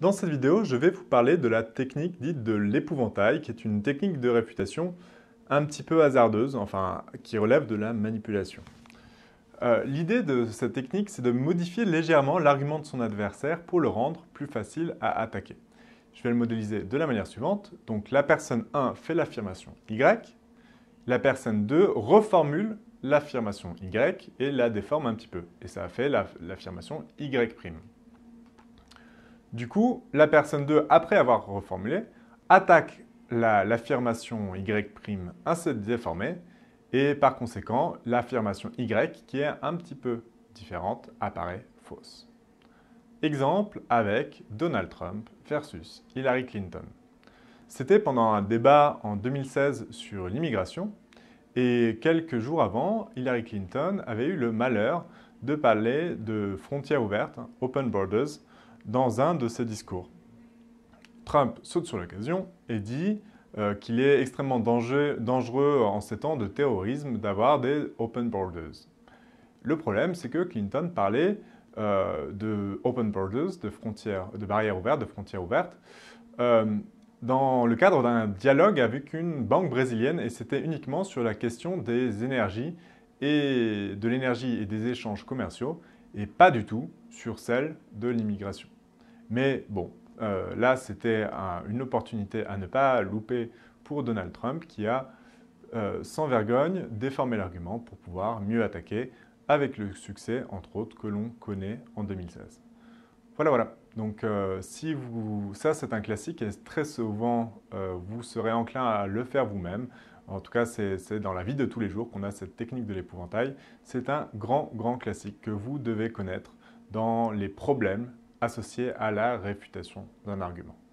Dans cette vidéo, je vais vous parler de la technique dite de l'épouvantail, qui est une technique de réfutation un petit peu hasardeuse, enfin, qui relève de la manipulation. L'idée de cette technique, c'est de modifier légèrement l'argument de son adversaire pour le rendre plus facile à attaquer. Je vais le modéliser de la manière suivante. Donc, la personne 1 fait l'affirmation Y, la personne 2 reformule l'affirmation Y et la déforme un petit peu. Et ça a fait l'affirmation Y'. Du coup, la personne 2, après avoir reformulé, attaque l'affirmation Y' ainsi déformée, et par conséquent, l'affirmation Y, qui est un petit peu différente, apparaît fausse. Exemple avec Donald Trump versus Hillary Clinton. C'était pendant un débat en 2016 sur l'immigration, et quelques jours avant, Hillary Clinton avait eu le malheur de parler de frontières ouvertes, open borders, dans un de ses discours. Trump saute sur l'occasion et dit qu'il est extrêmement dangereux en ces temps de terrorisme d'avoir des open borders. Le problème, c'est que Clinton parlait de open borders, de barrières ouvertes, de frontières ouvertes, dans le cadre d'un dialogue avec une banque brésilienne, et c'était uniquement sur la question des énergies et de l'énergie et des échanges commerciaux, et pas du tout sur celle de l'immigration. Mais bon, là, c'était une opportunité à ne pas louper pour Donald Trump qui a, sans vergogne, déformé l'argument pour pouvoir mieux attaquer avec le succès, entre autres, que l'on connaît en 2016. Voilà. Donc, ça, c'est un classique et très souvent, vous serez enclin à le faire vous-même. En tout cas, c'est dans la vie de tous les jours qu'on a cette technique de l'épouvantail. C'est un grand classique que vous devez connaître dans les problèmes associés à la réfutation d'un argument.